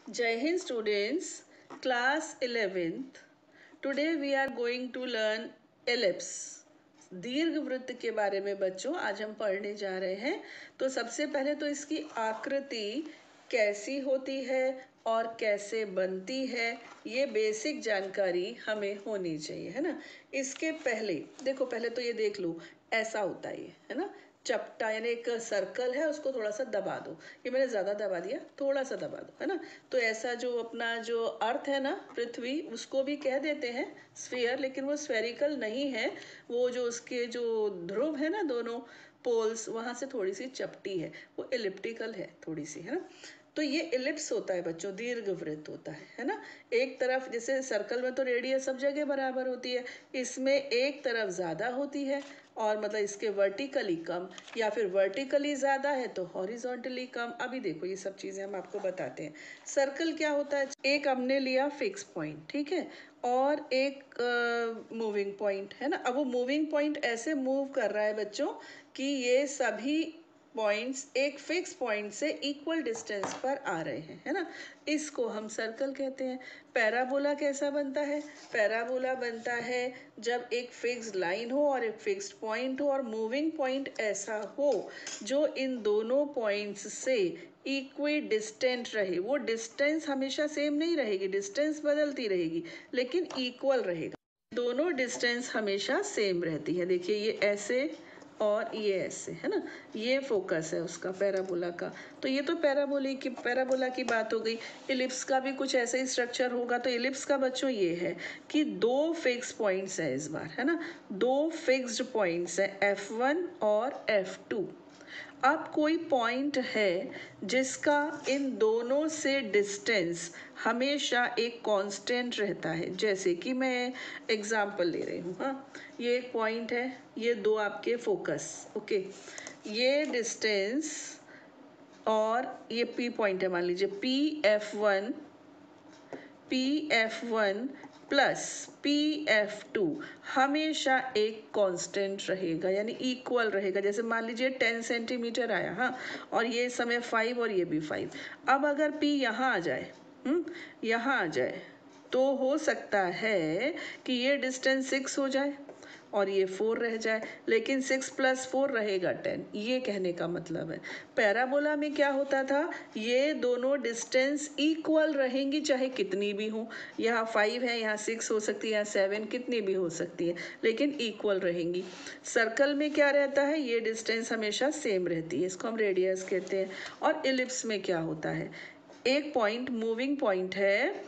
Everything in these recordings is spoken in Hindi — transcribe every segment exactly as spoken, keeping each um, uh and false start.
Jai Hind students, class eleventh. Today we are going to learn ellipse. दीर्घ वृत्त के बारे में बच्चों आज हम पढ़ने जा रहे हैं। तो सबसे पहले तो इसकी आकृति कैसी होती है और कैसे बनती है, ये बेसिक जानकारी हमें होनी चाहिए, है ना। इसके पहले देखो, पहले तो ये देख लो, ऐसा होता है ये, है ना। चपटा यानी एक सर्कल है, उसको थोड़ा सा दबा दो। ये मैंने ज़्यादा दबा दिया, थोड़ा सा दबा दो, है ना। तो ऐसा जो अपना जो अर्थ है ना, पृथ्वी, उसको भी कह देते हैं स्फीयर, लेकिन वो स्फेरिकल नहीं है। वो जो उसके जो ध्रुव है ना, दोनों पोल्स, वहाँ से थोड़ी सी चपटी है, वो एलिप्टिकल है थोड़ी सी, है ना। तो ये इलिप्स होता है बच्चों, दीर्घ वृत्त होता है है ना। एक तरफ जैसे सर्कल में तो रेडियस सब जगह बराबर होती है, इसमें एक तरफ ज़्यादा होती है और मतलब इसके वर्टिकली कम, या फिर वर्टिकली ज़्यादा है तो हॉरिजॉन्टली कम। अभी देखो ये सब चीज़ें हम आपको बताते हैं। सर्कल क्या होता है, एक हमने लिया फिक्स पॉइंट, ठीक है, और एक मूविंग uh, पॉइंट, है ना। अब वो मूविंग पॉइंट ऐसे मूव कर रहा है बच्चों कि ये सभी पॉइंट्स एक फिक्स पॉइंट से इक्वल डिस्टेंस पर आ रहे हैं, है ना। इसको हम सर्कल कहते हैं। पैराबोला कैसा बनता है, पैराबोला बनता है जब एक फिक्स्ड लाइन हो और एक फिक्स्ड पॉइंट हो और मूविंग पॉइंट ऐसा हो जो इन दोनों पॉइंट्स से इक्वी डिस्टेंट रहे। वो डिस्टेंस हमेशा सेम नहीं रहेगी, डिस्टेंस बदलती रहेगी, लेकिन इक्वल रहेगा। दोनों डिस्टेंस हमेशा सेम रहती है। देखिए ये ऐसे और ये ऐसे, है ना। ये फोकस है उसका पैराबोला का। तो ये तो पैराबोली की पैराबोला की बात हो गई। इलिप्स का भी कुछ ऐसा ही स्ट्रक्चर होगा। तो इलिप्स का बच्चों ये है कि दो फिक्स पॉइंट्स है इस बार, है ना। दो फिक्स्ड पॉइंट्स है, एफ वन और एफ टू। अब कोई पॉइंट है जिसका इन दोनों से डिस्टेंस हमेशा एक कांस्टेंट रहता है। जैसे कि मैं एग्जांपल ले रही हूँ, हाँ, ये एक पॉइंट है, ये दो आपके फोकस, ओके। ये डिस्टेंस और ये पी पॉइंट है, मान लीजिए P F one, P F one plus P F two हमेशा एक कांस्टेंट रहेगा, यानी इक्वल रहेगा। जैसे मान लीजिए टेन सेंटीमीटर आया, हाँ, और ये समय फाइव और ये भी फाइव। अब अगर पी यहाँ आ जाए, हम्म यहाँ आ जाए, तो हो सकता है कि ये डिस्टेंस सिक्स हो जाए और ये फोर रह जाए, लेकिन सिक्स प्लस फोर रहेगा टेन। ये कहने का मतलब है पैराबोला में क्या होता था, ये दोनों डिस्टेंस इक्वल रहेंगी चाहे कितनी भी हो। यहाँ फाइव है, यहाँ सिक्स हो सकती है, यहाँ सेवन, कितनी भी हो सकती है, लेकिन इक्वल रहेंगी। सर्कल में क्या रहता है, ये डिस्टेंस हमेशा सेम रहती है, इसको हम रेडियस कहते हैं। और इलिप्स में क्या होता है, एक पॉइंट मूविंग पॉइंट है,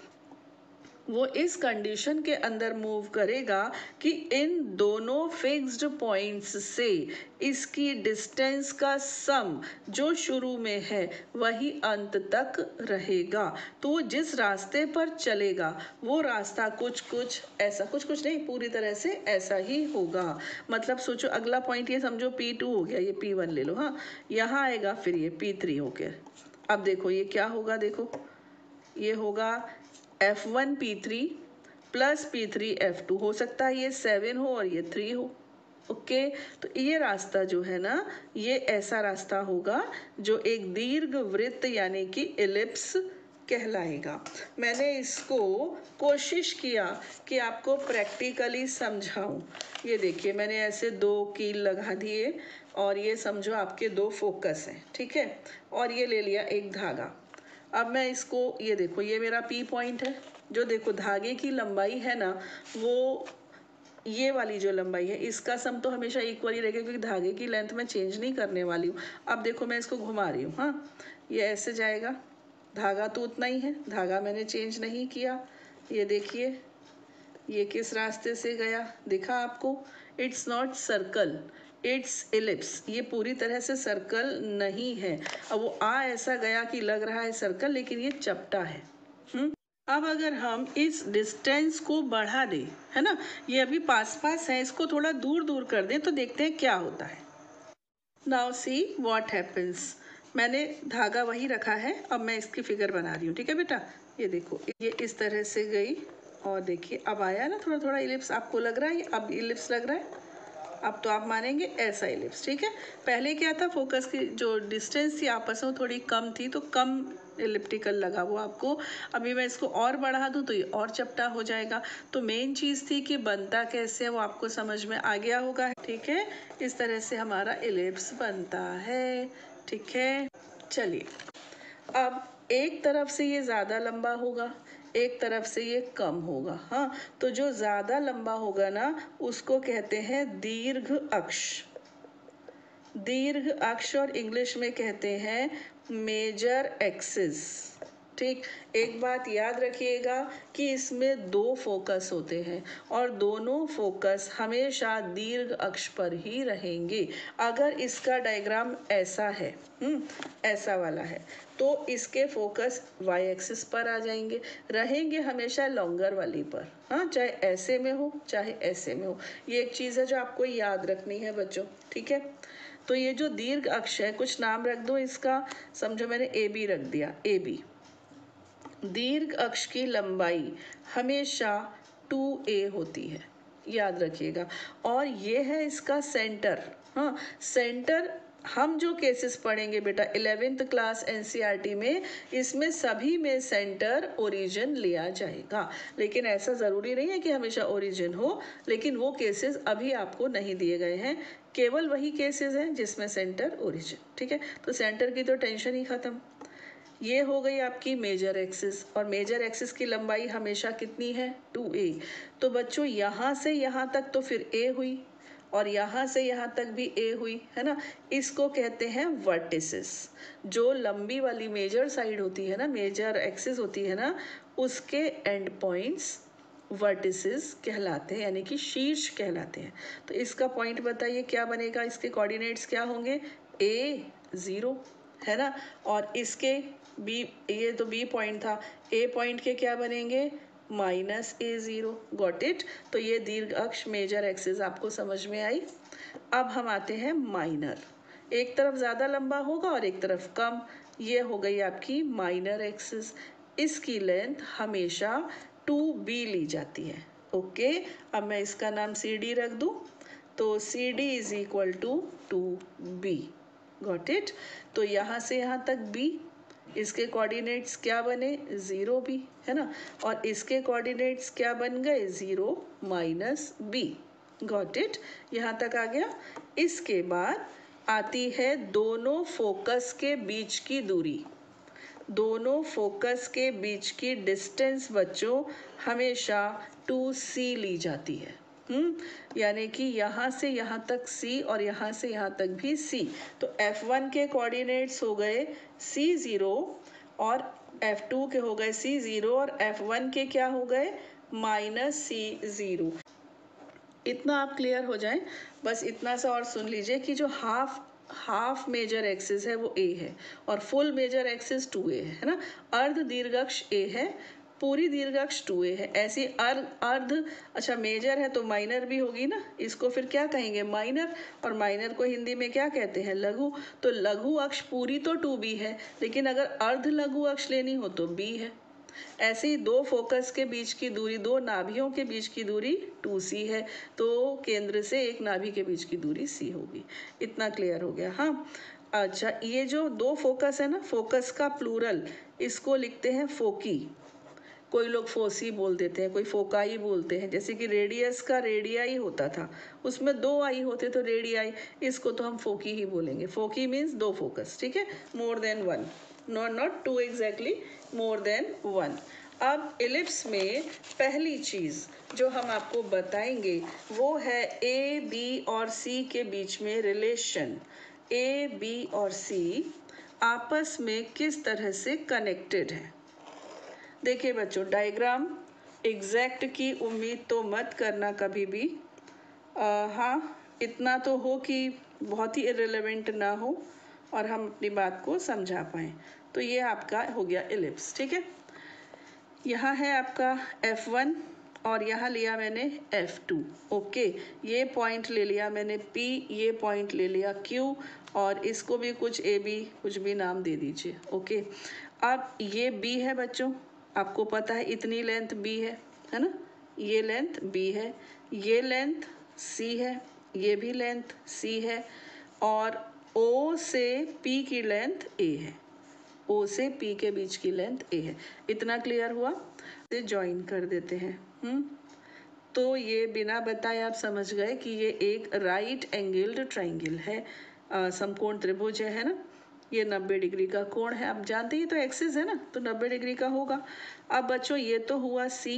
वो इस कंडीशन के अंदर मूव करेगा कि इन दोनों फिक्स्ड पॉइंट्स से इसकी डिस्टेंस का सम जो शुरू में है वही अंत तक रहेगा। तो जिस रास्ते पर चलेगा वो रास्ता कुछ कुछ ऐसा, कुछ कुछ नहीं, पूरी तरह से ऐसा ही होगा। मतलब सोचो अगला पॉइंट ये समझो पी टू हो गया, ये पी वन ले लो, हाँ, यहाँ आएगा, फिर ये पी थ्री हो गया। अब देखो ये क्या होगा, देखो ये होगा F one P three plus P three F two. हो सकता है ये सेवन हो और ये थ्री हो, ओके। तो ये रास्ता जो है ना, ये ऐसा रास्ता होगा जो एक दीर्घ वृत्त यानी कि इलिप्स कहलाएगा। मैंने इसको कोशिश किया कि आपको प्रैक्टिकली समझाऊं। ये देखिए मैंने ऐसे दो कील लगा दिए और ये समझो आपके दो फोकस हैं, ठीक है, और ये ले लिया एक धागा। अब मैं इसको, ये देखो ये मेरा पी पॉइंट है, जो देखो धागे की लंबाई है ना, वो ये वाली जो लंबाई है इसका सम तो हमेशा इक्वल ही रहेगा, क्योंकि धागे की लेंथ मैं चेंज नहीं करने वाली हूँ। अब देखो मैं इसको घुमा रही हूँ, हाँ, ये ऐसे जाएगा, धागा तो उतना ही है, धागा मैंने चेंज नहीं किया। ये देखिए ये किस रास्ते से गया, दिखा आपको, it's not circle, it's ellipse. ये पूरी तरह से सर्कल नहीं है। अब वो आ ऐसा गया कि लग रहा है सर्कल, लेकिन ये चपटा है। हम्म अब अगर हम इस डिस्टेंस को बढ़ा दें, है ना, ये अभी पास पास है, इसको थोड़ा दूर दूर कर दें तो देखते हैं क्या होता है। Now see what happens. मैंने धागा वही रखा है, अब मैं इसकी फिगर बना रही हूँ, ठीक है बेटा। ये देखो ये इस तरह से गई और देखिए अब आया ना थोड़ा थोड़ा इलिप्स, आपको लग रहा है अब इलिप्स लग रहा है। अब तो आप मानेंगे ऐसा इलिप्स, ठीक है। पहले क्या था, फोकस की जो डिस्टेंस थी आपस में थोड़ी कम थी, तो कम एलिप्टिकल लगा वो आपको। अभी मैं इसको और बढ़ा दूँ तो ये और चपटा हो जाएगा। तो मेन चीज़ थी कि बनता कैसे है वो आपको समझ में आ गया होगा। ठीक है, इस तरह से हमारा एलिप्स बनता है। ठीक है, चलिए अब एक तरफ से ये ज़्यादा लंबा होगा, एक तरफ से ये कम होगा। हाँ, तो जो ज़्यादा लंबा होगा ना उसको कहते हैं दीर्घ अक्ष। दीर्घ अक्ष और इंग्लिश में कहते हैं मेजर एक्सिस। ठीक, एक बात याद रखिएगा कि इसमें दो फोकस होते हैं और दोनों फोकस हमेशा दीर्घ अक्ष पर ही रहेंगे। अगर इसका डायग्राम ऐसा है, हम्म ऐसा वाला है, तो इसके फोकस वाई एक्सिस पर आ जाएंगे, रहेंगे हमेशा लॉन्गर वाली पर। हाँ, चाहे ऐसे में हो चाहे ऐसे में हो। ये एक चीज़ है जो आपको याद रखनी है बच्चों। ठीक है, तो ये जो दीर्घ अक्ष है, कुछ नाम रख दो इसका। समझो मैंने ए बी रख दिया, ए बी। दीर्घ अक्ष की लंबाई हमेशा टू ए होती है, याद रखिएगा। और ये है इसका सेंटर। हाँ, सेंटर हम जो केसेस पढ़ेंगे बेटा इलेवेंथ क्लास एनसीईआरटी में, इसमें सभी में सेंटर ओरिजिन लिया जाएगा। लेकिन ऐसा ज़रूरी नहीं है कि हमेशा ओरिजिन हो, लेकिन वो केसेस अभी आपको नहीं दिए गए हैं। केवल वही केसेस हैं जिसमें सेंटर ओरिजिन। ठीक है, तो सेंटर की तो टेंशन ही ख़त्म। ये हो गई आपकी मेजर एक्सिस, और मेजर एक्सिस की लंबाई हमेशा कितनी है, टू ए। तो बच्चों यहाँ से यहाँ तक तो फिर ए हुई, और यहाँ से यहाँ तक भी ए हुई, है ना। इसको कहते हैं वर्टिसेस। जो लंबी वाली मेजर साइड होती है ना, मेजर एक्सिस होती है ना, उसके एंड पॉइंट्स वर्टिसेस कहलाते हैं, यानी कि शीर्ष कहलाते हैं। तो इसका पॉइंट बताइए क्या बनेगा, इसके कोऑर्डिनेट्स क्या होंगे, ए ज़ीरो, है ना। और इसके बी, ये तो बी पॉइंट था, ए पॉइंट के क्या बनेंगे, minus A zero. Got it. तो ये दीर्घ अक्ष मेजर एक्सिस आपको समझ में आई। अब हम आते हैं माइनर। एक तरफ ज़्यादा लंबा होगा और एक तरफ कम। ये हो गई आपकी माइनर एक्सिस। इसकी लेंथ हमेशा टू बी ली जाती है। ओके, अब मैं इसका नाम सी डी रख दूँ, तो C D is equal to two B. Got it. तो यहाँ से यहाँ तक बी, इसके कोऑर्डिनेट्स क्या बने, ज़ीरो बी, है ना। और इसके कोऑर्डिनेट्स क्या बन गए, zero minus B. Got it, यहाँ तक आ गया। इसके बाद आती है दोनों फोकस के बीच की दूरी। दोनों फोकस के बीच की डिस्टेंस बच्चों हमेशा टू सी ली जाती है। हम्म यानी कि यहाँ से यहाँ तक C और यहाँ से यहाँ तक भी C। तो एफ वन के कोऑर्डिनेट्स हो गए सी ज़ीरो और एफ टू के हो गए सी ज़ीरो और एफ वन के क्या हो गए, माइनस सी ज़ीरो। इतना आप क्लियर हो जाएं, बस इतना सा और सुन लीजिए कि जो हाफ हाफ मेजर एक्सिस है वो ए है और full major axis two A है ना। अर्ध दीर्घअक्ष ए है, पूरी दीर्घअक्ष टू ए है। ऐसी अर्ध अर्ध अच्छा मेजर है तो माइनर भी होगी ना, इसको फिर क्या कहेंगे, माइनर। और माइनर को हिंदी में क्या कहते हैं, लघु। तो लघु अक्ष पूरी तो टू बी है, लेकिन अगर अर्ध लघु अक्ष लेनी हो तो बी है। ऐसे ही दो फोकस के बीच की दूरी, दो नाभियों के बीच की दूरी टू सी है, तो केंद्र से एक नाभि के बीच की दूरी सी होगी। इतना क्लियर हो गया। हाँ, अच्छा, ये जो दो फोकस है ना, फोकस का प्लूरल इसको लिखते हैं फोकी। कोई लोग फोसी बोल देते हैं, कोई फोकाई बोलते हैं। जैसे कि रेडियस का रेडियाई होता था, उसमें दो आई होते तो रेडियाई, इसको तो हम फोकी ही बोलेंगे। फोकी मीन्स दो फोकस। ठीक है, more than one, not not two exactly, more than one. अब एलिप्स में पहली चीज़ जो हम आपको बताएंगे वो है ए बी और सी के बीच में रिलेशन। ए बी और सी आपस में किस तरह से कनेक्टेड है। देखिए बच्चों, डायग्राम एग्जैक्ट की उम्मीद तो मत करना कभी भी। आ, हाँ, इतना तो हो कि बहुत ही इरेलेवेंट ना हो और हम अपनी बात को समझा पाएँ। तो ये आपका हो गया एलिप्स। ठीक है, यहाँ है आपका एफ वन और यहाँ लिया मैंने एफ टू। ओके, ये पॉइंट ले लिया मैंने P, ये पॉइंट ले लिया Q, और इसको भी कुछ ए बी कुछ भी नाम दे दीजिए। ओके, अब ये B है बच्चों, आपको पता है इतनी लेंथ B है, है ना। ये लेंथ B है, ये लेंथ C है, ये भी लेंथ C है, और O से P की लेंथ A है। ओ से पी के बीच की लेंथ ए है। इतना क्लियर हुआ? इसे ज्वाइन कर देते हैं। हम्म तो ये बिना बताए आप समझ गए कि ये एक राइट एंगल्ड ट्राइंगल है, समकोण त्रिभुज है, है ना। ये नब्बे डिग्री का कोण है, आप जानते ही तो एक्सिस है ना, तो नब्बे डिग्री का होगा। अब बच्चों ये तो हुआ सी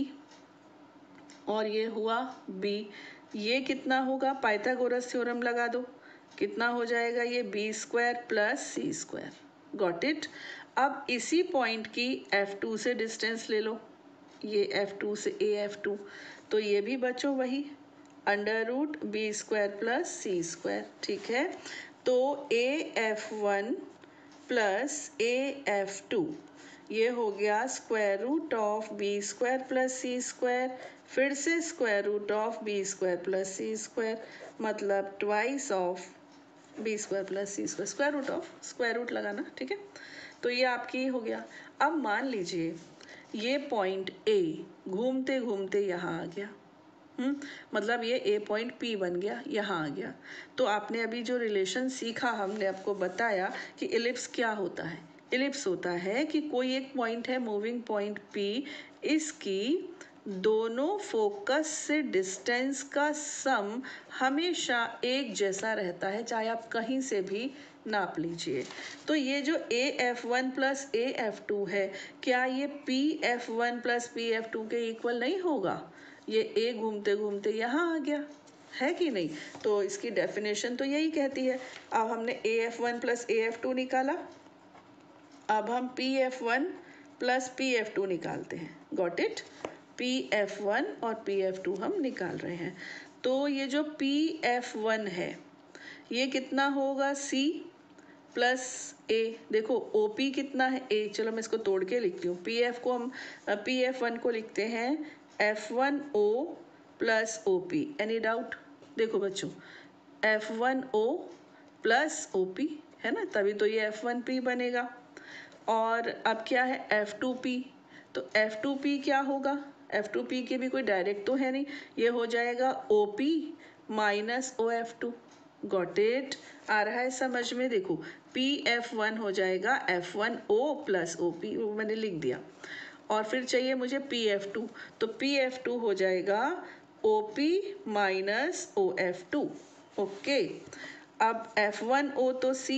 और ये हुआ बी, ये कितना होगा? पाइथागोरस थ्योरम लगा दो, कितना हो जाएगा ये? B square plus C square. Got it. अब इसी पॉइंट की एफ टू से डिस्टेंस ले लो, ये एफ टू से ए एफ टू, तो ये भी बच्चों वही under root B square plus सी स्क्वायर। ठीक है, तो A F one plus A F two ये हो गया square root of B square plus C square, फिर से square root of B square plus C square, मतलब twice of B square plus C square, square root of, square root लगाना। ठीक है, तो ये आपकी हो गया। अब मान लीजिए ये पॉइंट ए घूमते घूमते यहाँ आ गया, हम्म मतलब ये ए पॉइंट पी बन गया, यहाँ आ गया। तो आपने अभी जो रिलेशन सीखा, हमने आपको बताया कि इलिप्स क्या होता है। इलिप्स होता है कि कोई एक पॉइंट है, मूविंग पॉइंट पी, इसकी दोनों फोकस से डिस्टेंस का सम हमेशा एक जैसा रहता है, चाहे आप कहीं से भी नाप लीजिए। तो ये जो A F one plus A F two है, क्या ये P F one plus P F two के इक्वल नहीं होगा? ये ए घूमते घूमते यहाँ आ गया, है कि नहीं? तो इसकी डेफिनेशन तो यही कहती है। अब हमने A F one plus A F two निकाला, अब हम P F one plus P F two निकालते हैं। Got it. P F one और पी एफ टू हम निकाल रहे हैं। तो ये जो पी एफ वन है ये कितना होगा? C plus A. देखो ओ पी कितना है? ए। चलो मैं इसको तोड़ के लिखती हूँ। पी एफ को हम पी एफ वन को लिखते हैं एफ वन ओ प्लस ओ पी। Any doubt? देखो बच्चों, एफ वन ओ प्लस ओ पी है ना, तभी तो ये एफ वन पी बनेगा। और अब क्या है? F two P. तो एफ टू पी क्या होगा? एफ टू पी के भी कोई डायरेक्ट तो है नहीं, ये हो जाएगा O P minus O F two. Got it. आ रहा है समझ में? देखो पी एफ वन हो जाएगा एफ वन ओ प्लस ओ पी, वो मैंने लिख दिया। और फिर चाहिए मुझे पी एफ टू, तो पी एफ टू हो जाएगा O P minus O F two. Okay, अब एफ वन ओ तो C,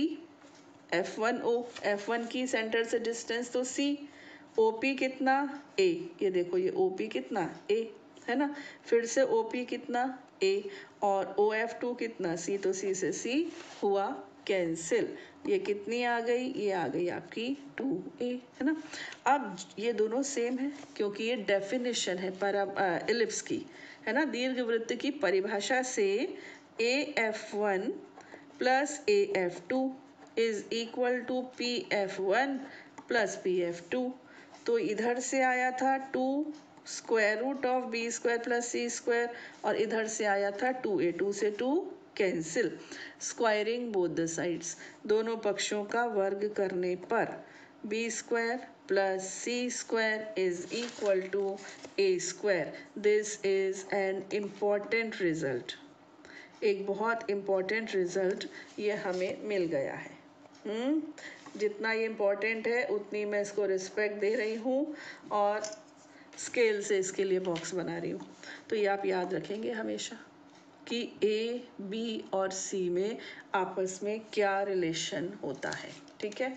F one O, F one की सेंटर से डिस्टेंस तो सी, ओ पी कितना? ए। ये देखो ये ओ पी कितना? ए, है ना। फिर से ओ पी कितना? ए, और ओ एफ टू कितना? सी, तो सी से सी हुआ कैंसिल। ये कितनी आ गई? ये आ गई आपकी टू ए, है ना। अब ये दोनों सेम है क्योंकि ये डेफिनेशन है पर इलिप्स की, है ना, दीर्घवृत्त की परिभाषा से A F one plus A F two is equal to P F one plus P F two. तो इधर से आया था two square root of B square plus C square, और इधर से आया था टू ए, टू से two cancel, squaring both the sides, दोनों पक्षों का वर्ग करने पर B square plus C square is equal to A square. This is an important result, एक बहुत इम्पॉर्टेंट रिजल्ट ये हमें मिल गया है। हम्म जितना ये इम्पॉर्टेंट है उतनी मैं इसको रिस्पेक्ट दे रही हूँ और स्केल से इसके लिए बॉक्स बना रही हूँ। तो ये आप याद रखेंगे हमेशा कि ए, बी और सी में आपस में क्या रिलेशन होता है। ठीक है,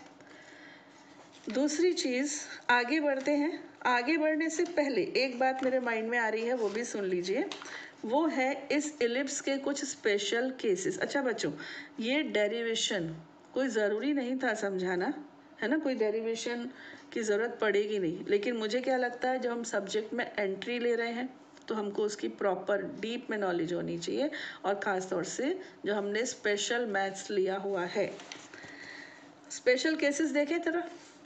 दूसरी चीज़, आगे बढ़ते हैं। आगे बढ़ने से पहले एक बात मेरे माइंड में आ रही है, वो भी सुन लीजिए। वो है इस इलिप्स के कुछ स्पेशल केसेस। अच्छा बच्चों, ये डेरिवेशन कोई ज़रूरी नहीं था समझाना, है ना, कोई डेरिवेशन की ज़रूरत पड़ेगी नहीं, लेकिन मुझे क्या लगता है जब हम सब्जेक्ट में एंट्री ले रहे हैं तो हमको उसकी प्रॉपर डीप में नॉलेज होनी चाहिए, और ख़ास तौर से जो हमने स्पेशल मैथ्स लिया हुआ है। स्पेशल केसेस देखें जरा।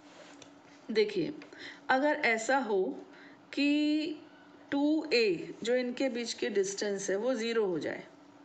देखिए, अगर ऐसा हो कि टू ए जो इनके बीच की डिस्टेंस है वो ज़ीरो हो जाए,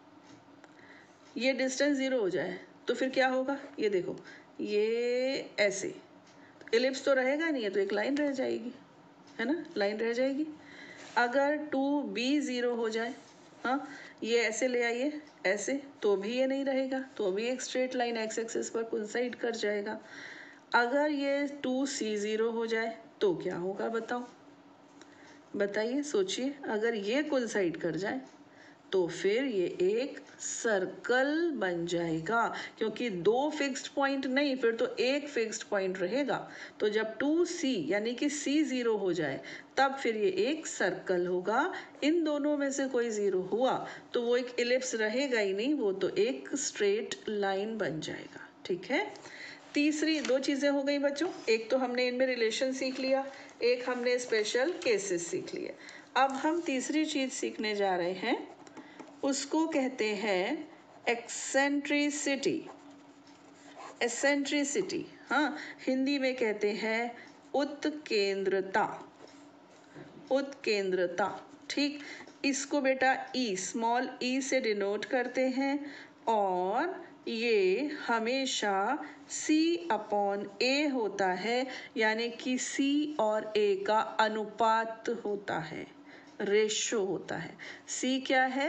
ये डिस्टेंस ज़ीरो हो जाए, तो फिर क्या होगा? ये देखो, ये ऐसे इलिप्स तो रहेगा नहीं, है तो एक लाइन रह जाएगी, है ना, लाइन रह जाएगी। अगर टू बी ज़ीरो हो जाए, हाँ, ये ऐसे ले आइए ऐसे, तो भी ये नहीं रहेगा, तो भी एक स्ट्रेट लाइन एक्स एक्सिस पर कोइंसाइड कर जाएगा। अगर ये टू सी ज़ीरो हो जाए तो क्या होगा बताओ, बताइए सोचिए। अगर ये कोइंसाइड कर जाए तो फिर ये एक सर्कल बन जाएगा, क्योंकि दो फिक्स्ड पॉइंट नहीं, फिर तो एक फिक्स्ड पॉइंट रहेगा। तो जब टू सी यानी कि सी ज़ीरो हो जाए तब फिर ये एक सर्कल होगा। इन दोनों में से कोई ज़ीरो हुआ तो वो एक इलिप्स रहेगा ही नहीं, वो तो एक स्ट्रेट लाइन बन जाएगा। ठीक है, तीसरी दो चीज़ें हो गई बच्चों, एक तो हमने इनमें रिलेशन सीख लिया, एक हमने स्पेशल केसेस सीख लिए। अब हम तीसरी चीज़ सीखने जा रहे हैं, उसको कहते हैं एक्सेंट्रिसिटी। एक्सेंट्रिसिटी, हाँ, हिंदी में कहते हैं उत्केंद्रता। उत्केंद्रता, ठीक। इसको बेटा ई, स्मॉल ई से डिनोट करते हैं, और ये हमेशा सी अपॉन ए होता है, यानी कि सी और ए का अनुपात होता है, रेशो होता है। सी क्या है,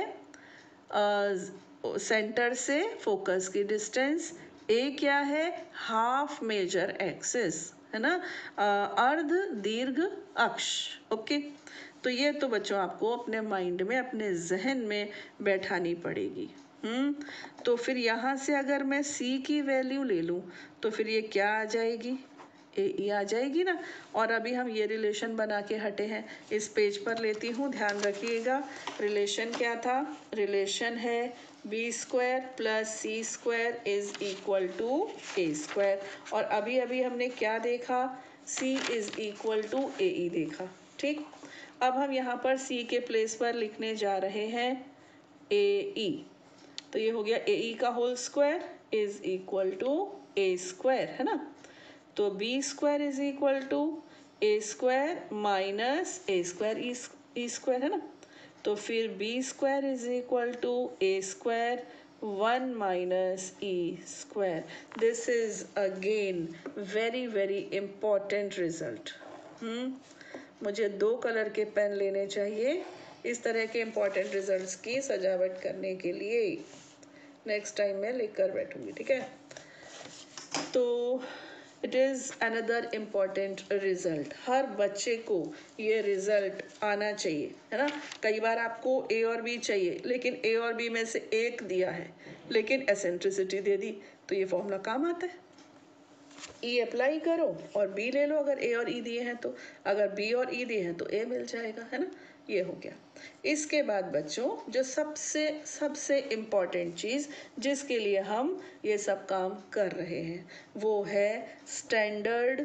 सेंटर uh, से फोकस की डिस्टेंस। ए क्या है, हाफ मेजर एक्सिस, है ना, uh, अर्ध दीर्घ अक्ष। ओके, तो ये तो बच्चों आपको अपने माइंड में, अपने जहन में बैठानी पड़ेगी। हम्म तो फिर यहाँ से अगर मैं सी की वैल्यू ले लूँ तो फिर ये क्या आ जाएगी, ए ई आ जाएगी ना। और अभी हम ये रिलेशन बना के हटे हैं, इस पेज पर लेती हूँ, ध्यान रखिएगा। रिलेशन क्या था, रिलेशन है B square plus C square is equal to A square. और अभी अभी हमने क्या देखा, C is equal to A E देखा। ठीक, अब हम यहाँ पर सी के प्लेस पर लिखने जा रहे हैं ए ई। तो ये हो गया ए ई का whole square is equal to A square, है ना। तो B square is equal to A square minus A square E square, है ना। तो फिर B square is equal to A square one minus E square. This is again very very important result. Hmm मुझे दो कलर के पेन लेने चाहिए इस तरह के इम्पॉर्टेंट रिजल्ट्स की सजावट करने के लिए। नेक्स्ट टाइम मैं लेकर बैठूंगी, ठीक है। तो it is another important result, हर बच्चे को ये रिजल्ट आना चाहिए, है ना। कई बार आपको ए और बी चाहिए, लेकिन ए और बी में से एक दिया है लेकिन एसेंट्रिसिटी दे दी, तो ये फॉर्मूला काम आता है। ई अप्लाई करो और बी ले लो, अगर ए और ई दिए हैं तो, अगर बी और ई दिए हैं तो ए मिल जाएगा, है ना। ये हो गया। इसके बाद बच्चों जो सबसे सबसे इम्पॉर्टेंट चीज़ जिसके लिए हम ये सब काम कर रहे हैं वो है स्टैंडर्ड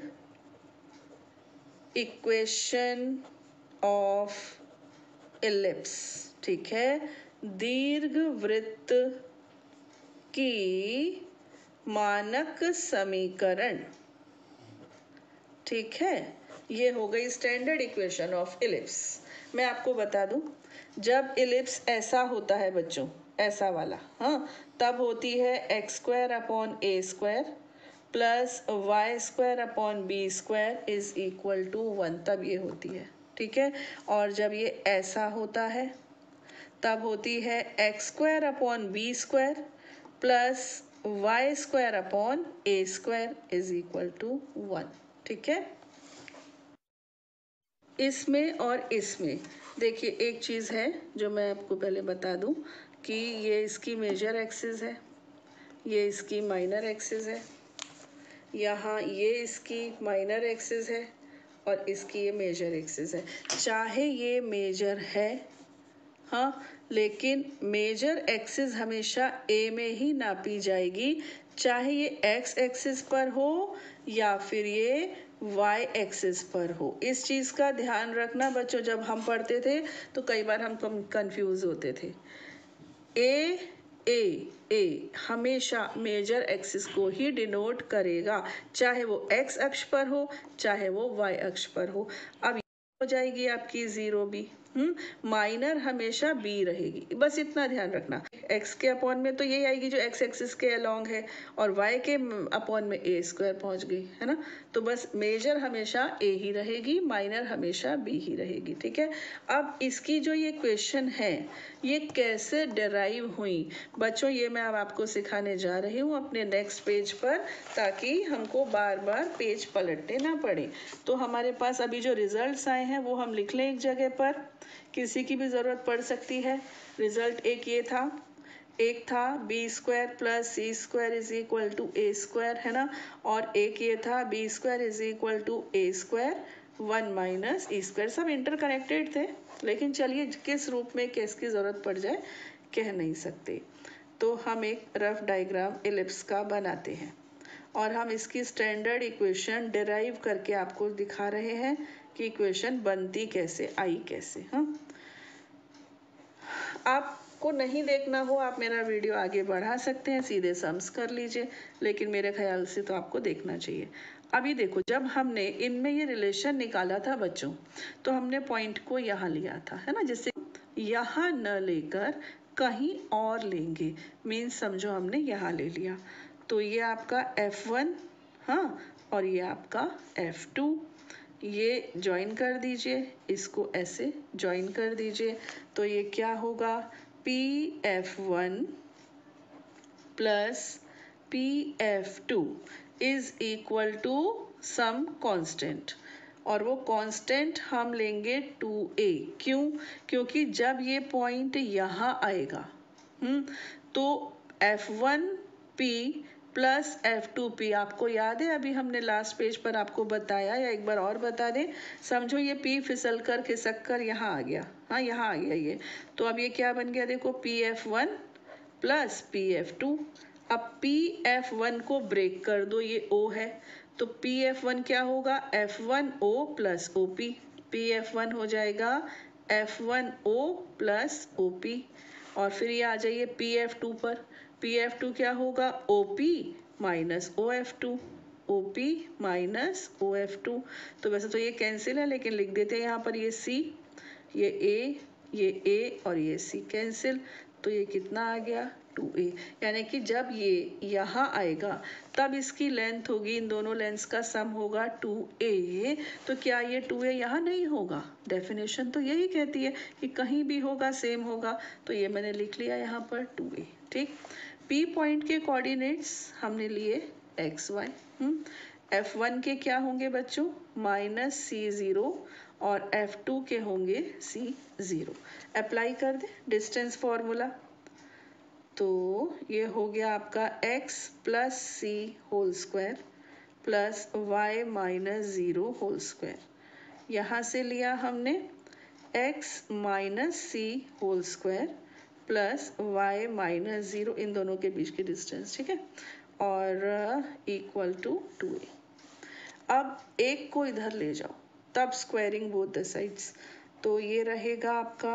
इक्वेशन ऑफ इलिप्स। ठीक है, दीर्घवृत्त की मानक समीकरण। ठीक है, ये हो गई स्टैंडर्ड इक्वेशन ऑफ इलिप्स। मैं आपको बता दूं, जब इलिप्स ऐसा होता है बच्चों, ऐसा वाला, हाँ, तब होती है x square upon a square plus y square upon b square is equal to one, तब ये होती है। ठीक है, और जब ये ऐसा होता है तब होती है x square upon b square plus y square upon a square is equal to one. ठीक है, इसमें और इसमें देखिए एक चीज़ है जो मैं आपको पहले बता दूं कि ये इसकी मेजर एक्सिस है, ये इसकी माइनर एक्सिस है, यहाँ ये इसकी माइनर एक्सिस है और इसकी ये मेजर एक्सिस है। चाहे ये मेजर है, हाँ, लेकिन मेजर एक्सिस हमेशा ए में ही नापी जाएगी, चाहे ये एक्स एक्सिस पर हो या फिर ये वाई एक्सिस पर हो। इस चीज़ का ध्यान रखना बच्चों, जब हम पढ़ते थे तो कई बार हम कंफ्यूज होते थे। ए ए ए हमेशा मेजर एक्सिस को ही डिनोट करेगा, चाहे वो एक्स अक्ष पर हो चाहे वो वाई अक्ष पर हो। अब हो जाएगी आपकी ज़ीरो भी, हम्म माइनर हमेशा बी रहेगी, बस इतना ध्यान रखना। एक्स के अपॉन में तो यही आएगी जो एक्स एक्सिस के अलोंग है, और वाई के अपॉन में ए स्क्वायर पहुंच गई है ना। तो बस मेजर हमेशा ए ही रहेगी, माइनर हमेशा बी ही रहेगी, ठीक है। अब इसकी जो ये क्वेश्चन है ये कैसे डिराइव हुई बच्चों, ये मैं अब आपको सिखाने जा रही हूँ अपने नेक्स्ट पेज पर, ताकि हमको बार बार पेज पलटने ना पड़े। तो हमारे पास अभी जो रिजल्ट्स आए हैं वो हम लिख लें एक जगह पर, किसी की भी ज़रूरत पड़ सकती है। रिजल्ट एक ये था, एक था b square plus C square is equal to A square, है ना। और एक ये था b square is equal to A square one minus E square. सब इंटरकनेक्टेड थे, लेकिन चलिए किस रूप में किसकी ज़रूरत पड़ जाए कह नहीं सकते। तो हम एक रफ डायग्राम एलिप्स का बनाते हैं, और हम इसकी स्टैंडर्ड इक्वेशन डिराइव करके आपको दिखा रहे हैं कि इक्वेशन बनती कैसे, आई कैसे। हाँ, आपको नहीं देखना हो आप मेरा वीडियो आगे बढ़ा सकते हैं, सीधे सम्स कर लीजिए, लेकिन मेरे ख्याल से तो आपको देखना चाहिए। अभी देखो, जब हमने इनमें ये रिलेशन निकाला था बच्चों, तो हमने पॉइंट को यहाँ लिया था, है ना, जिससे यहाँ न लेकर कहीं और लेंगे, मीन्स समझो हमने यहाँ ले लिया। तो ये आपका एफ वन, हाँ, और ये आपका एफ टू, ये ज्वाइन कर दीजिए, इसको ऐसे ज्वाइन कर दीजिए। तो ये क्या होगा, p F one plus P F two is equal to some constant, और वो कांस्टेंट हम लेंगे टू ए। क्यों? क्योंकि जब ये पॉइंट यहाँ आएगा हम्म तो f one p plus f two p, आपको याद है अभी हमने लास्ट पेज पर आपको बताया, या एक बार और बता दें। समझो ये पी फिसल कर खिसक कर यहाँ आ गया, हाँ यहाँ आ गया ये। तो अब ये क्या बन गया, देखो p F one plus P F two. अब पी एफ वन को ब्रेक कर दो, ये ओ है, तो पी एफ वन क्या होगा, एफ वन ओ प्लस ओ पी। पी एफ वन हो जाएगा एफ वन ओ प्लस ओ पी। और फिर ये आ जाइए पी एफ टू पर, पी एफ टू क्या होगा, o P minus O F two, o P minus O F two. तो वैसे तो ये कैंसिल है, लेकिन लिख देते हैं यहाँ पर, ये सी, ये ए, ये ए और ये सी कैंसिल। तो ये कितना आ गया, टू ए। यानी कि जब ये यहाँ आएगा तब इसकी लेंथ होगी, इन दोनों लेंथ्स का सम होगा टू ए। तो क्या ये टू ए यहाँ नहीं होगा? डेफिनेशन तो यही कहती है कि कहीं भी होगा सेम होगा। तो ये मैंने लिख लिया यहाँ पर टू ए, ठीक। पी पॉइंट के कोऑर्डिनेट्स हमने लिए एक्स वाई। एफ वन के क्या होंगे बच्चों, माइनस सी ज़ीरो, और एफ टू के होंगे सी ज़ीरो। अप्लाई कर दे डिस्टेंस फॉर्मूला, तो ये हो गया आपका x plus c whole square plus y minus zero whole square. यहाँ से लिया हमने x minus c whole square plus y minus zero, इन दोनों के बीच की डिस्टेंस, ठीक है, और इक्वल टू टू ए। अब एक को इधर ले जाओ, तब स्क्वायरिंग बोथ द साइड्स। तो ये रहेगा आपका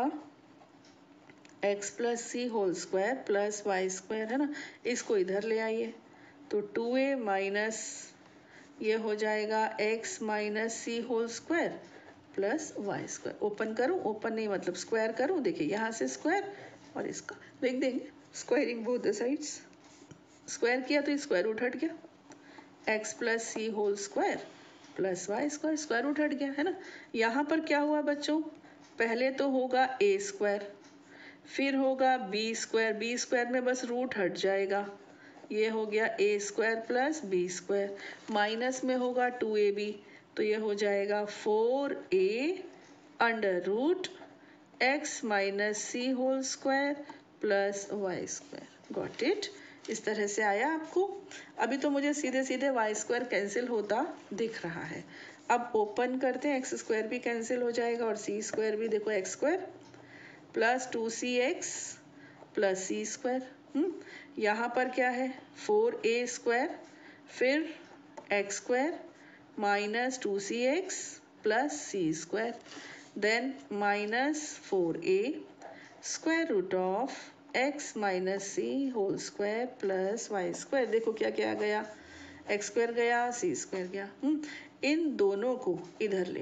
x plus c whole square plus y square, है ना, इसको इधर ले आइए। तो टू ए माइनस ये हो जाएगा x minus c whole square plus y square. Open करूँ, ओपन नहीं मतलब स्क्वायर करूँ, देखिए यहाँ से स्क्वायर और इसका लिख देंगे, squaring both the sides. Square किया तो स्क्वायर रूट हट गया, x plus c whole square plus y square, square root हट गया, है ना। यहाँ पर क्या हुआ बच्चों, पहले तो होगा ए स्क्वायर, फिर होगा बी स्क्वायर, बी स्क्वायर में बस रूट हट जाएगा, ये हो गया a square plus b square, minus में होगा टू ए बी, तो ये हो जाएगा four a under root x minus c whole square plus y square. Got it? इस तरह से आया आपको। अभी तो मुझे सीधे सीधे वाई स्क्वायर कैंसिल होता दिख रहा है। अब ओपन करते हैं, एक्स स्क्वायर भी कैंसिल हो जाएगा और सी स्क्वायर भी, देखो x square plus two c x plus सी स्क्वायर। यहाँ पर क्या है, फोर ए स्क्वायर फिर x square minus two c x plus C square, then minus four a square root of x minus c whole square plus y square. देखो क्या क्या गया, एक्स स्क्वायर गया, सी स्क्वायर गया। इन दोनों को इधर ले आओ,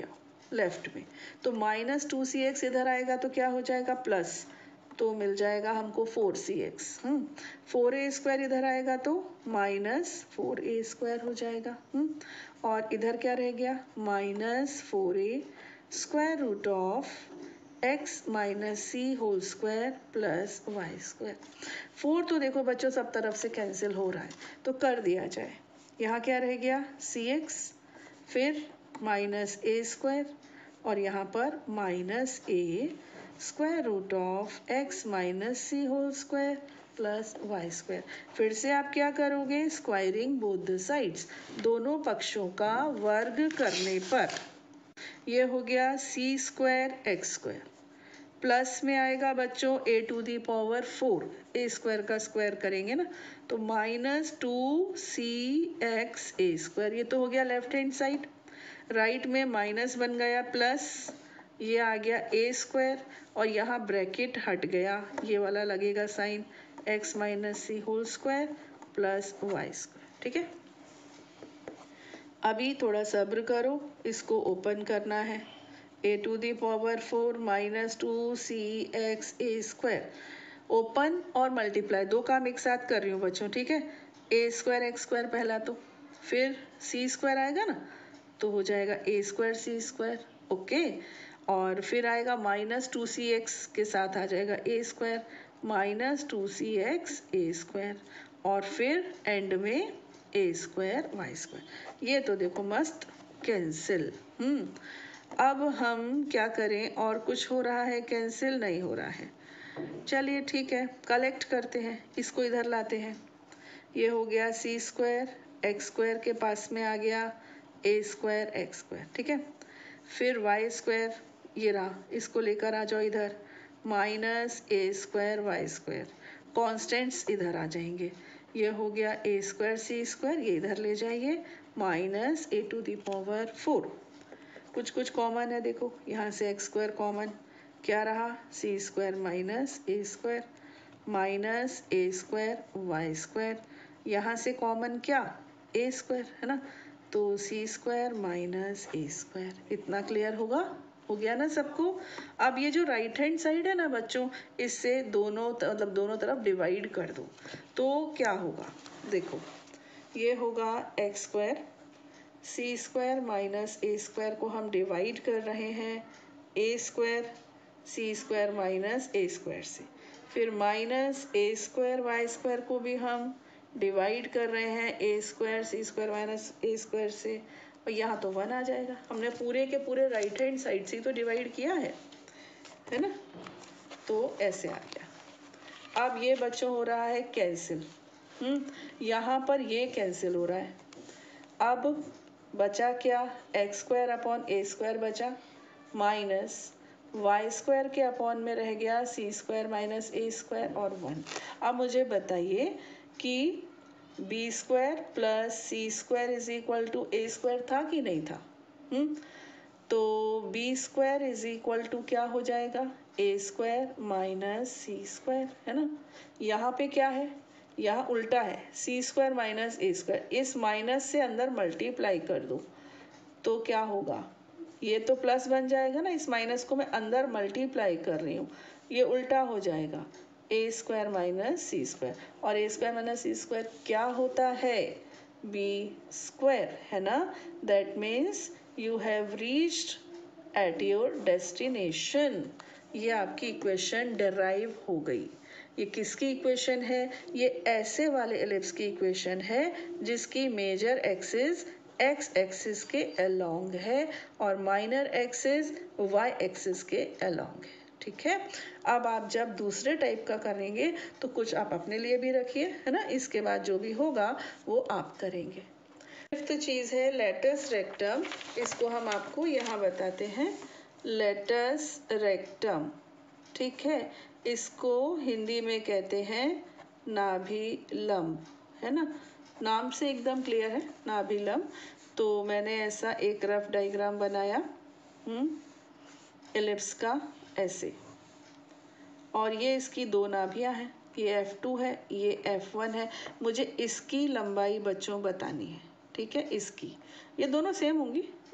लेफ्ट में। तो माइनस टू सी एक्स इधर आएगा तो क्या हो जाएगा प्लस, तो मिल जाएगा हमको फोर सी एक्स। हम्म फोर ए स्क्वायर इधर आएगा तो माइनस फोर ए स्क्वायर हो जाएगा। हम्म और इधर क्या रह गया, minus four a square root of x minus c whole square plus y square. Four तो देखो बच्चों सब तरफ से कैंसिल हो रहा है तो कर दिया जाए। यहाँ क्या रह गया सी एक्स, फिर माइनस ए स्क्वायर और यहाँ पर minus A square root of x minus c whole square plus y square. फिर से आप क्या करोगे, स्क्वायरिंग बोथ द साइड्स, दोनों पक्षों का वर्ग करने पर ये हो गया c square x square, plus में आएगा बच्चों a to the power four, a square का स्क्वायर करेंगे ना तो minus two c x a square, ये तो हो गया लेफ्ट हैंड साइड। राइट में माइनस बन गया प्लस, ये आ गया ए स्क्वायर और यहाँ ब्रैकेट हट गया, ये वाला लगेगा sign x minus c whole square plus y square. ठीक है, अभी थोड़ा सब्र करो, इसको ओपन करना है। A to the power four minus two c x a square, open और मल्टीप्लाई दो काम एक साथ कर रही हूँ बच्चों। ठीक है, ए स्क्वायर एक्स स्क्वायर पहला, तो फिर सी स्क्वायर आएगा ना तो हो जाएगा a square c square. Okay, और फिर आएगा माइनस टू सी एक्स के साथ आ जाएगा a square minus two c x a square और फिर एंड में ए स्क्वायर वाई स्क्वायर। ये तो देखो मस्त कैंसिल। हम्म अब हम क्या करें, और कुछ हो रहा है कैंसिल, नहीं हो रहा है। चलिए ठीक है, कलेक्ट करते हैं, इसको इधर लाते हैं। ये हो गया सी स्क्वायर एक्स स्क्वायर के पास में आ गया ए स्क्वायर एक्स स्क्वायर। ठीक है, फिर वाई स्क्वायर ये रहा, इसको लेकर आ जाओ इधर, माइनस ए स्क्वायर वाई स्क्वायर, कॉन्स्टेंट्स इधर आ जाएंगे। ये हो गया ए स्क्वायर सी स्क्वायर, ये इधर ले जाइए, minus a to the power four, कुछ कुछ कॉमन है देखो, यहाँ से एक्स स्क्वायर कॉमन, क्या रहा सी स्क्वायर माइनस ए स्क्वायर माइनस ए स्क्वायर वाई स्क्वायर, यहाँ से कॉमन क्या ए स्क्वायर है ना, तो सी स्क्वायर माइनस ए स्क्वायर। इतना क्लियर होगा, हो गया ना सबको। अब ये जो राइट हैंड साइड है ना बच्चों, इससे दोनों मतलब दोनों तरफ डिवाइड कर दो तो क्या होगा, देखो ये होगा x square, c square minus ए स्क्वायर को हम डिवाइड कर रहे हैं a square c square minus A square से, फिर माइनस ए स्क्वायर वाई स्क्वायर को भी हम डिवाइड कर रहे हैं a square c square minus A square से, और यहाँ तो वन आ जाएगा, हमने पूरे के पूरे राइट हैंड साइड से तो डिवाइड किया है है ना, तो ऐसे आ गया। अब ये बच्चों हो रहा है कैंसिल, हम्म यहाँ पर ये कैंसिल हो रहा है। अब बचा क्या, x square upon a square बचा, माइनस वाई स्क्वायर के अपॉन में रह गया सी स्क्वायर माइनस ए स्क्वायर और वन। अब मुझे बताइए कि b square plus C square is equal to A square था कि नहीं था, हम्म तो B square is equal to क्या हो जाएगा, a square minus c square, है ना। यहाँ पे क्या है, यहाँ उल्टा है, सी स्क्वायर माइनस ए स्क्वायर, इस माइनस से अंदर मल्टीप्लाई कर दो तो क्या होगा, ये तो प्लस बन जाएगा ना, इस माइनस को मैं अंदर मल्टीप्लाई कर रही हूँ, ये उल्टा हो जाएगा a square minus c square, और a square minus c square क्या होता है, बी स्क्वायर, है ना। That means you have reached at your destination. ये आपकी इक्वेशन डिराइव हो गई। ये किसकी इक्वेशन है, ये ऐसे वाले एलिप्स की इक्वेशन है जिसकी मेजर एक्सिस एक्स एक्सिस के अलोंग है और माइनर एक्सिस वाई एक्सिस के अलोंग है। ठीक है, अब आप जब दूसरे टाइप का करेंगे तो कुछ आप अपने लिए भी रखिए, है ना, इसके बाद जो भी होगा वो आप करेंगे। फिफ्थ चीज़ है लेटस रेक्टम, इसको हम आपको यहाँ बताते हैं, लेटस रेक्टम। ठीक है, इसको हिंदी में कहते हैं नाभि लंब, है ना, नाम से एकदम क्लियर है नाभि लंब। तो मैंने ऐसा एक रफ डायग्राम बनाया हम्म एलिप्स का ऐसे, और ये इसकी दो नाभियाँ हैं, ये एफ टू है ये एफ वन है, मुझे इसकी लंबाई बच्चों बतानी है। ठीक है, इसकी, ये दोनों सेम होंगी,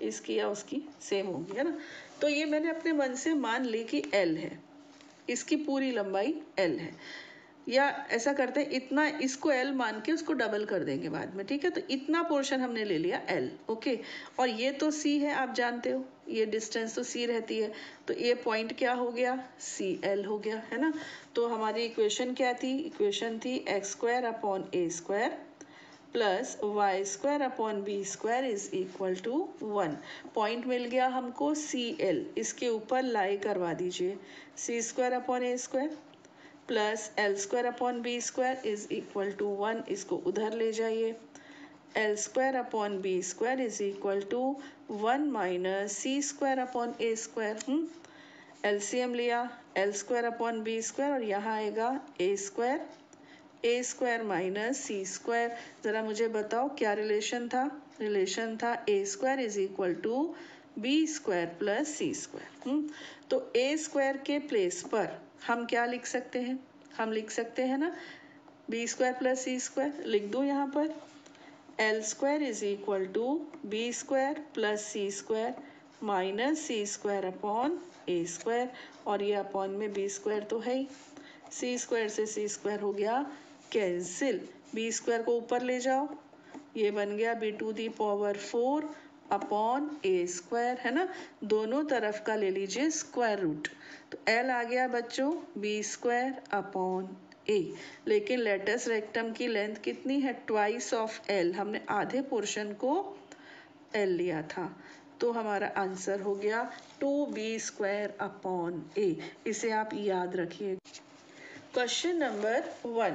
इसकी या उसकी सेम होगी, है ना। तो ये मैंने अपने मन से मान ली कि एल है, इसकी पूरी लंबाई एल है। या ऐसा करते हैं, इतना इसको एल मान के उसको डबल कर देंगे बाद में, ठीक है। तो इतना पोर्शन हमने ले लिया एल, ओके। और ये तो सी है, आप जानते हो ये डिस्टेंस तो सी रहती है, तो ये पॉइंट क्या हो गया, सी एल हो गया, है ना। तो हमारी इक्वेशन क्या थी, इक्वेशन थी x square upon a square plus y square upon b square is equal to one. Point मिल गया हमको सी एल, इसके ऊपर लाई करवा दीजिए, c square upon a square plus l square upon b square is equal to one, इसको उधर ले जाइए, l square upon b square is equal to one minus c square upon a square. LCM लिया, l square upon b square और यहाँ आएगा a square, a square minus c square. ज़रा मुझे बताओ क्या रिलेशन था, रिलेशन था a square is equal to B square plus C square. तो ए स्क्वायर के प्लेस पर हम क्या लिख सकते हैं, हम लिख सकते हैं ना बी स्क्वायर प्लस सी स्क्वायर, लिख दूँ यहाँ पर l square is equal to B square plus C square minus c square upon a square, और ये अपॉन में बी स्क्वायर तो है ही, सी स्क्वायर से सी स्क्वायर हो गया कैंसिल, बी स्क्वायर को ऊपर ले जाओ, ये बन गया b to the power four upon a square, है ना। दोनों तरफ का ले लीजिए स्क्वायर रूट, तो एल आ गया बच्चों बी स्क्वायर अपॉन ए, लेकिन लेटस रेक्टम की लेंथ कितनी है, ट्वाइस ऑफ एल, हमने आधे पोर्शन को एल लिया था, तो हमारा आंसर हो गया two B square upon a. इसे आप याद रखिए। Question number one.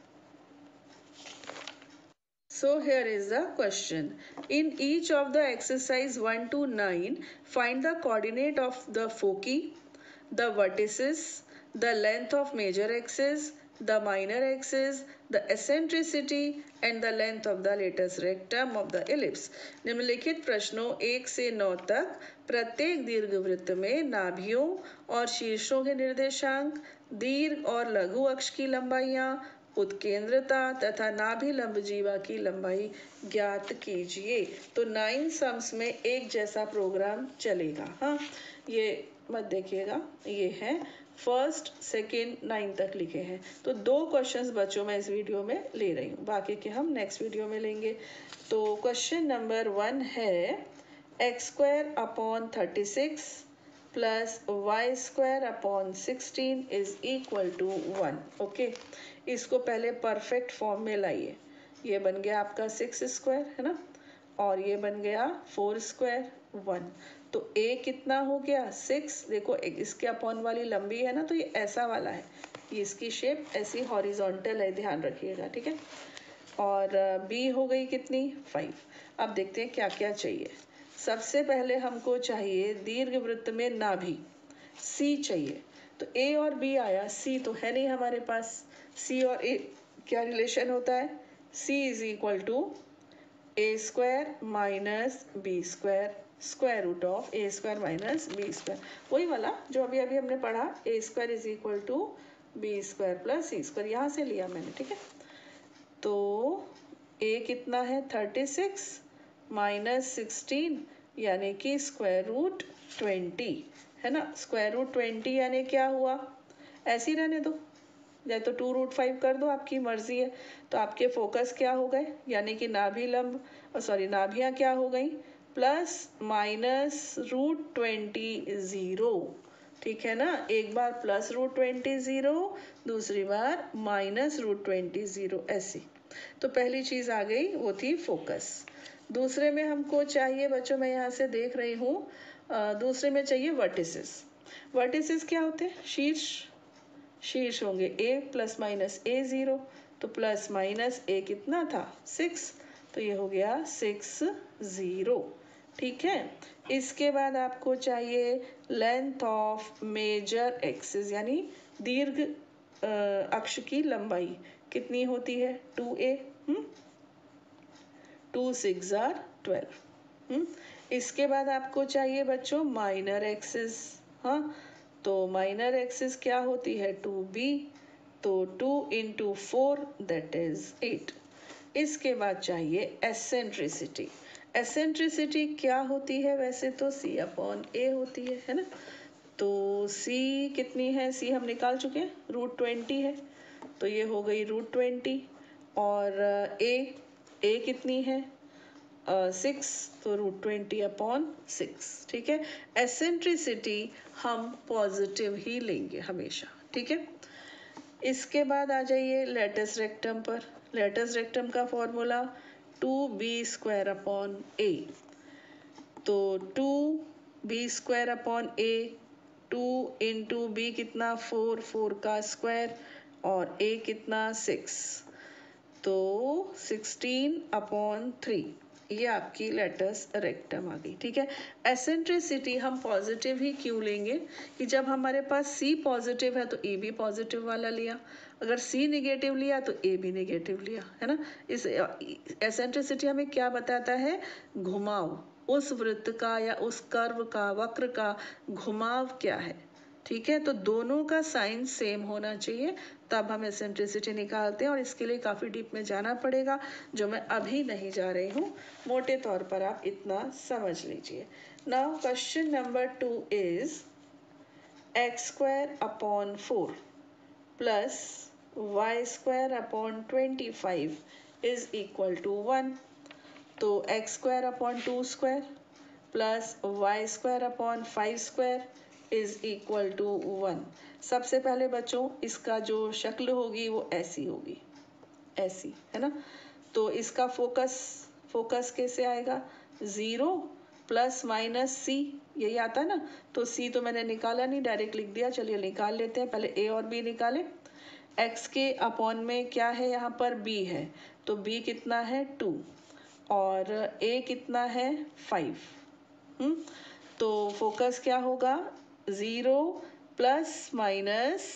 So here is the question. In each of the exercise one to nine, find the coordinate of the foci, the vertices, the length of major axis, the minor axis, the eccentricity and the length of the latus rectum of the ellipse. निम्नलिखित प्रश्नों एक से नौ तक प्रत्येक दीर्घवृत्त में नाभियों और शीर्षों के निर्देशांक, दीर्घ और लघु अक्ष की लंबाइयाँ, उत्केंद्रता तथा नाभि लंब जीवा की लंबाई ज्ञात कीजिए। तो नाइन सम्स में एक जैसा प्रोग्राम चलेगा। हाँ, ये मत देखिएगा, ये है फर्स्ट सेकेंड नाइन तक लिखे हैं। तो दो क्वेश्चंस बच्चों मैं इस वीडियो में ले रही हूँ, बाकी के हम नेक्स्ट वीडियो में लेंगे। तो क्वेश्चन नंबर वन है x square upon thirty six plus y square upon sixteen is equal to one. Okay, इसको पहले परफेक्ट फॉर्म में लाइए। ये बन गया आपका सिक्स स्क्वायर, है ना, और ये बन गया फोर स्क्वायर वन। तो ए कितना हो गया सिक्स, देखो इसके अपॉन वाली लंबी है ना, तो ये ऐसा वाला है, ये इसकी शेप ऐसी हॉरिजॉन्टल है, ध्यान रखिएगा, ठीक है। और बी हो गई कितनी फाइव। अब देखते हैं क्या क्या चाहिए। सबसे पहले हमको चाहिए दीर्घवृत्त में नाभि, सी चाहिए। तो ए और बी आया, सी तो है नहीं हमारे पास। सी और ए क्या रिलेशन होता है, c is equal to A square minus B square square root of A square minus B square, वही वाला जो अभी अभी हमने पढ़ा, a square is equal to B square plus C square, यहाँ से लिया मैंने, ठीक है। तो ए कितना है थर्टी सिक्स माइनस सिक्सटीन यानी कि स्क्वायर रूट ट्वेंटी, है ना। स्क्वायर रूट ट्वेंटी यानी क्या हुआ, ऐसे ही रहने दो, या तो टू रूट फाइव कर दो, आपकी मर्जी है। तो आपके फोकस क्या हो गए, यानी कि नाभि लंब सॉरी नाभियाँ क्या हो गई, plus minus root twenty zero, ठीक है ना। एक बार प्लस रूट ट्वेंटी ज़ीरो, दूसरी बार माइनस रूट ट्वेंटी ज़ीरो, ऐसी। तो पहली चीज़ आ गई, वो थी फोकस। दूसरे में हमको चाहिए बच्चों, मैं यहाँ से देख रही हूँ, दूसरे में चाहिए वर्टिसेस। वर्टिसेस क्या होते हैं, शीर्ष। शीर्ष होंगे a plus minus A zero, तो प्लस माइनस ए कितना था सिक्स, तो ये हो गया सिक्स ज़ीरो, ठीक है। इसके बाद आपको चाहिए लेंथ ऑफ मेजर एक्सिस, यानी दीर्घ अक्ष की लंबाई कितनी होती है, two A, two six are twelve. इसके बाद आपको चाहिए बच्चों माइनर एक्सिस। हाँ, तो माइनर एक्सिस क्या होती है, टू बी, तो two into four that is eight. इसके बाद चाहिए एसेंट्रिसिटी। एसेंट्रिसिटी क्या होती है वैसे तो सी अपॉन ए होती है है ना। तो सी कितनी है, सी हम निकाल चुके हैं, रूट ट्वेंटी है, तो ये हो गई रूट ट्वेंटी। और ए ए कितनी है, सिक्स, तो रूट ट्वेंटी अपॉन सिक्स। ठीक है, एसेंट्रिसिटी हम पॉजिटिव ही लेंगे हमेशा। ठीक है, इसके बाद आ जाइए लेटस रेक्टम पर। लेटस रेक्टम का formula two B square upon ए। तो two B square upon a, two into b कितना फोर, फोर का स्क्वायर, और ए कितना सिक्स, तो सिक्सटीन अपॉन थ्री, ये आपकी लेटस रेक्टम आ गई। ठीक है, एसेंट्रिसिटी हम पॉजिटिव ही क्यों लेंगे कि जब हमारे पास सी पॉजिटिव है तो ए भी पॉजिटिव वाला लिया, अगर सी निगेटिव लिया तो ए भी निगेटिव लिया, है ना। इस एसेंट्रिसिटी हमें क्या बताता है, घुमाव, उस वृत्त का या उस कर्व का, वक्र का घुमाव क्या है। ठीक है, तो दोनों का साइन सेम होना चाहिए, तब हम एसेंट्रिसिटी निकालते हैं, और इसके लिए काफ़ी डीप में जाना पड़ेगा जो मैं अभी नहीं जा रही हूँ, मोटे तौर पर आप इतना समझ लीजिए। Now question number two is x square upon four plus y square upon twenty five is equal to one. तो x square upon two square plus y square upon five square is equal to one. सबसे पहले बच्चों इसका जो शक्ल होगी वो ऐसी होगी, ऐसी, है ना। तो इसका फोकस फोकस कैसे आएगा, ज़ीरो प्लस माइनस सी, यही आता है ना। तो सी तो मैंने निकाला नहीं, डायरेक्ट लिख दिया, चलिए निकाल लेते हैं। पहले ए और बी निकालें। एक्स के अपॉन में क्या है, यहाँ पर बी है, तो बी कितना है टू, और ए कितना है फाइव। हम्म तो फोकस क्या होगा, ज़ीरो प्लस माइनस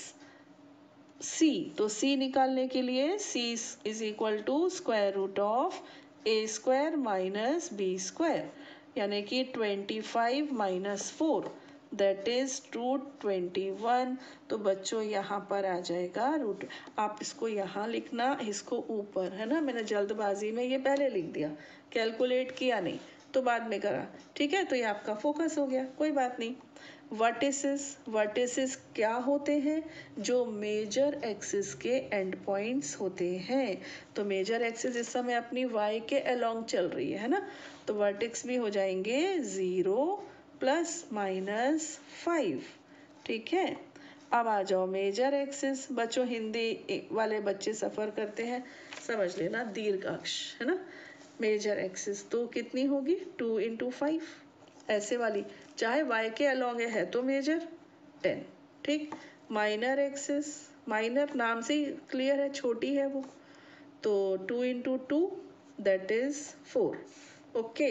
सी, तो सी निकालने के लिए C is equal to square root of A square minus B square, यानी कि twenty five minus four, that is root twenty one. तो बच्चों यहाँ पर आ जाएगा रूट, आप इसको यहाँ लिखना, इसको ऊपर, है ना। मैंने जल्दबाजी में ये पहले लिख दिया, कैलकुलेट किया नहीं, तो बाद में करा। ठीक है, तो ये आपका फोकस हो गया, कोई बात नहीं। वर्टिसेस, वर्टिसेस क्या होते हैं, जो मेजर एक्सिस के एंड पॉइंट्स होते हैं। तो मेजर एक्सिस इस समय अपनी वाई के अलोंग चल रही है, है ना। तो वर्टेक्स भी हो जाएंगे ज़ीरो प्लस माइनस फाइव। ठीक है, अब आ जाओ मेजर एक्सिस। बच्चों हिंदी वाले बच्चे सफ़र करते हैं, समझ लेना, दीर्घ अक्ष, है ना। मेजर एक्सिस तो कितनी होगी, टू इंटू फाइव, ऐसे वाली, चाहे वाई के अलोंग है तो मेजर टेन। ठीक, माइनर एक्सिस, माइनर नाम से ही क्लियर है, छोटी है वो, तो two into two that is four. Okay,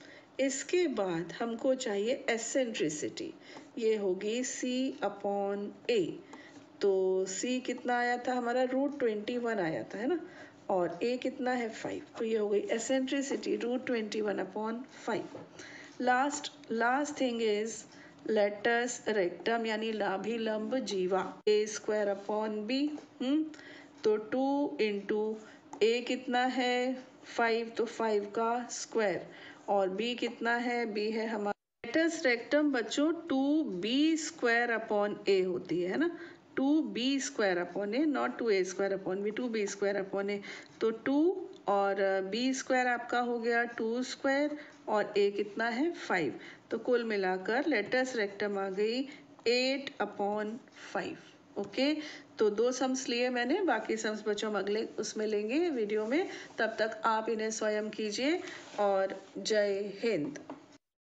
इसके बाद हमको चाहिए एसेंट्रिसिटी, ये होगी सी अपॉन ए। तो सी कितना आया था हमारा, रूट ट्वेंटी वन आया था, है ना, और ए कितना है फाइव, तो ये हो गई eccentricity root twenty one upon five. Last last thing is latus rectum, यानी नाभिलंब जीवा, ए स्क्वायर अपॉन बी। हम्म तो टू इंटू ए कितना है फाइव, तो फाइव का स्क्वायर, और बी कितना है, बी है हमारा लेटस रेक्टम बच्चों two B square upon A होती है ना, two B square upon A, not two A square upon B, two B square upon ए। तो टू और बी स्क्वायर आपका हो गया टू स्क्वायर, और ए कितना है फाइव, तो कुल मिलाकर लेटस रेक्टम आ गई एट अपॉन फाइव। ओके, तो दो सम्स लिए मैंने, बाकी सम्स बच्चों हम अगले उसमें लेंगे वीडियो में, तब तक आप इन्हें स्वयं कीजिए, और जय हिंद।